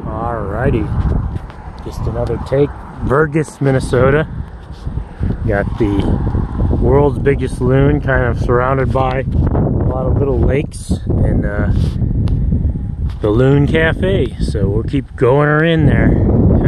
Alrighty, just another take. Vergas, Minnesota. Got the world's biggest loon, kind of surrounded by a lot of little lakes, and the Loon Cafe. So we'll keep going her in there.